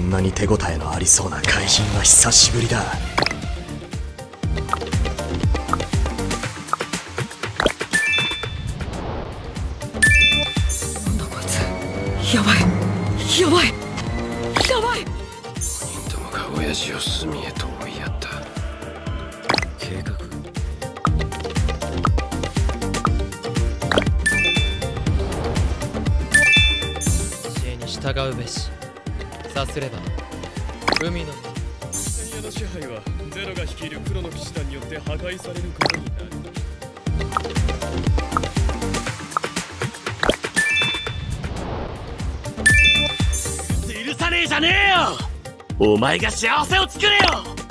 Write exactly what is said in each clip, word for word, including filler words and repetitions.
んなに手応えのありそうな怪人は久しぶりだ。 なんだこいつ、やばいやばいやばい。 ごにんともが親父を隅へと追いやった。計画従うべし。さすれば海のイタリアの支配はゼロが率いる黒の騎士団によって破壊されることになる。許さねえじゃねえよ。お前が幸せを作れよ。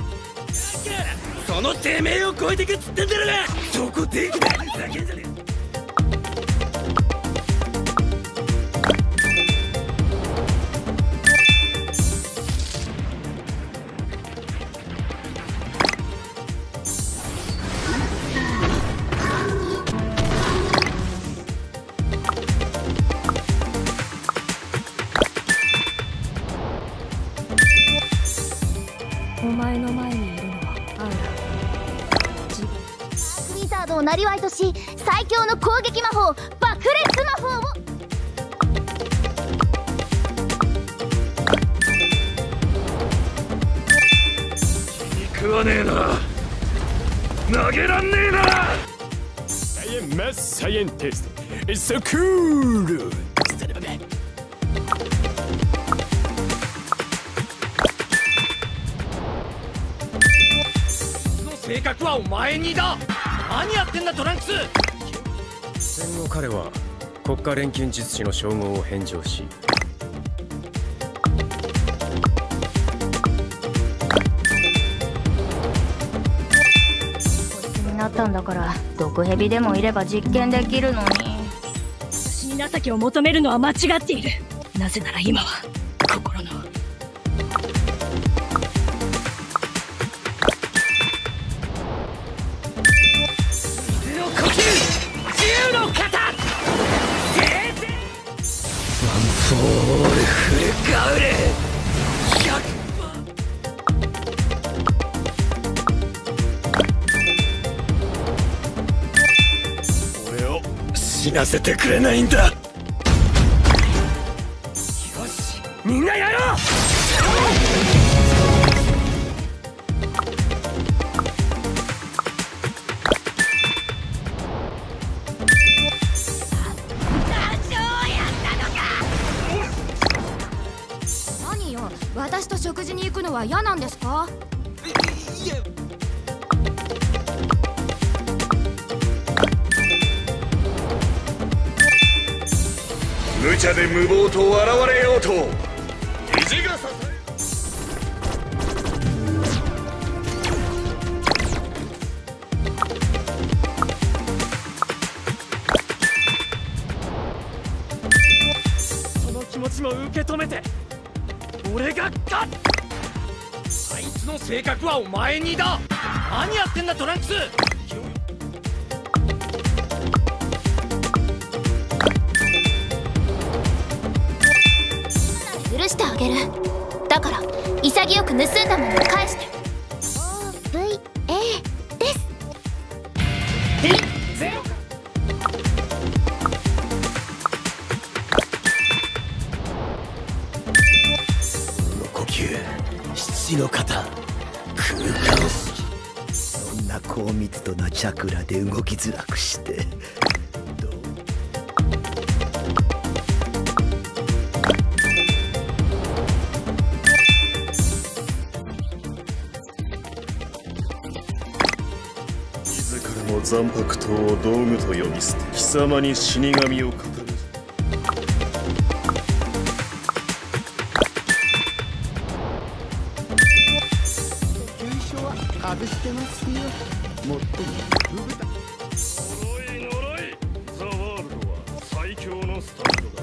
そのてめえを超えてくっつってんだろが。そこできないだけじゃねえ。 お前の前にいるのはアウラ。 ウィザードを生りとし、最強の攻撃魔法爆裂魔法を。 気に食わねえな。投げらんねえな。サイエンマスサイエンテスト It's so cool。性格はお前にだ。何やってんだトランクス。 戦後彼は国家錬金術師の称号を返上し、 こいつになったんだから、毒蛇でもいれば実験できるのに。 私に情けを求めるのは間違っている。なぜなら今は心のフォールフルガウレひゃくパー。俺を死なせてくれないんだ。よしみんなやろう。 私と食事に行くのは嫌なんですか？ いいや。無茶で無謀と笑われようと意地が支え。その気持ちも受け止めて俺が勝つ。あいつの性格はお前にだ。何やってんだトランクス。 許してあげる。だから潔く盗んだものを返して。 オーブイエー です。 ゼロ呼吸、七の型、空間式。 そんな高密度なチャクラで動きづらくしてどう。 自らの残白刀を道具と呼び捨て、貴様に死神を語る。 外してますよ。もっともブブだ。 呪い呪い。ザ・ワールドは最強のスタンドだ。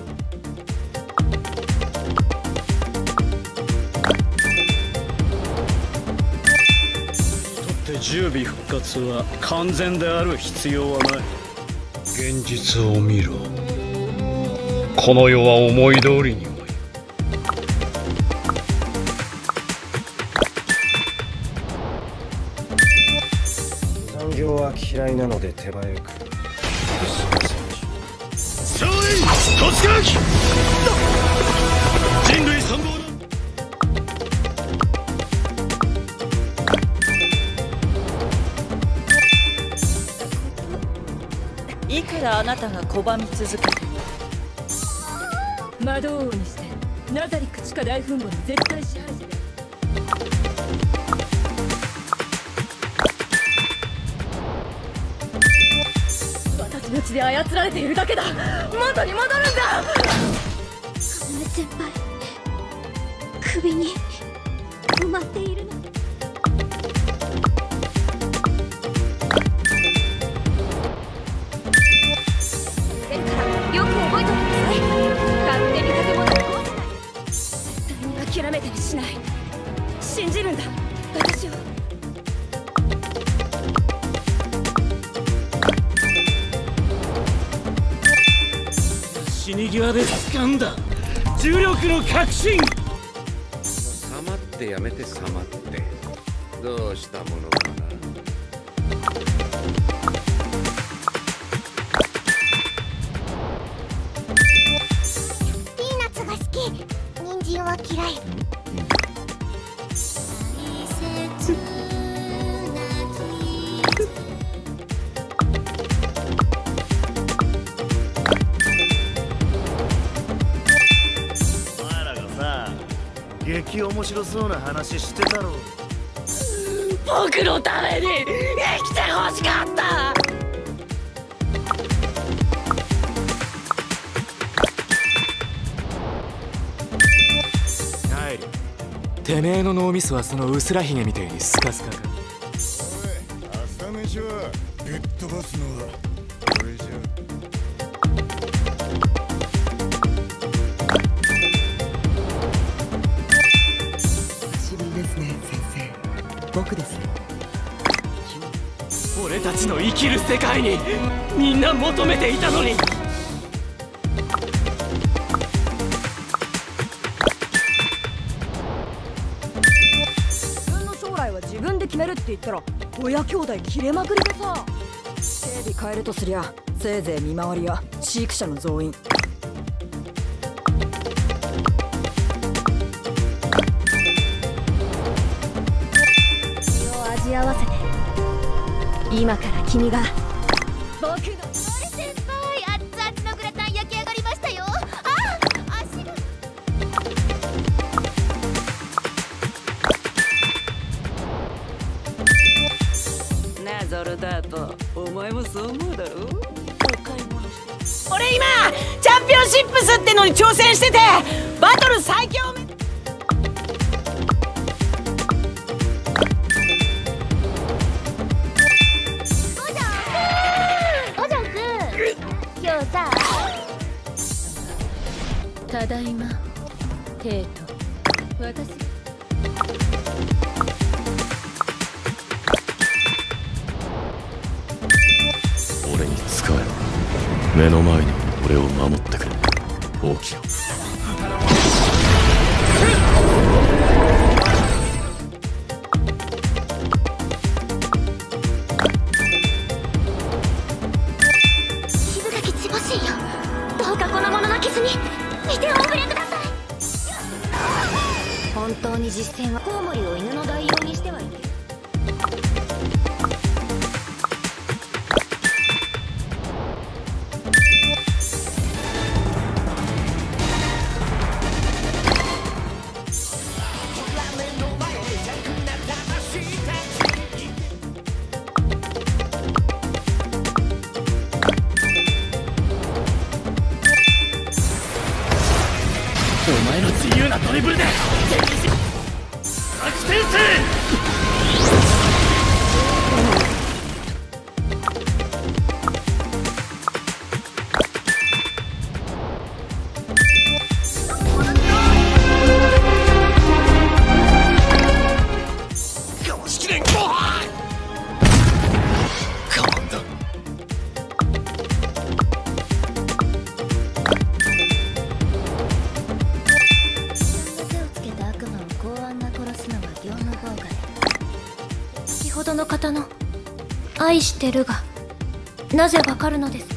にとって十尾復活は完全である必要はない。現実を見ろ。この世は思い通りには嫌いなので手早く。 少年突撃人類参謀だ。 いくらあなたが拒み続けても魔導王にしてナザリック地下大墳墓の絶対支配者で私の血で操られているだけだ。元に戻るんだ。 要先輩首に埋まっているの。よく覚えておいてください。勝手に建物を壊さない。絶対に諦めたりしない。信じるんだ私を。 死に際で掴んだ重力の確信。 さまってやめてさまって。どうしたものかな。 人参は嫌い。 お前らがさ、激面白そうな話してたろ。 僕のために生きてほしかった。 てめえの脳みそはその薄らひげみてえにスカスカか。 おい、朝飯はぶっ飛ばすのは俺じゃ。 久しぶりですね先生。僕です。 俺たちの生きる世界にみんな求めていたのに。 自分で決めるって言ったら親兄弟切れまくりでさ。警備変えるとすりゃせいぜい見回りや飼育者の増員。 身を味合わせて今から君が僕の。あれ先輩、熱々のグラタン焼き上がりましたよ。ああ、足が。 ねえゾルダート、お前もそう思うだろ。お買い物して。 俺今チャンピオンシップスってのに挑戦しててバトル最強目。 おじゃんくん、今日さ。 ただいまテイト。私俺に使えろ。目の前に俺を守ってくれ。起きろ。 静かきちぼしいよ。どうかこの者の傷に見ておくれください。本当に実践はコウモリを犬の代用にしてはいける。 お前の自由なドリブルで逆転せ。公式連後輩カマンだ。 先ほどの方の愛してるがなぜわかるのですか？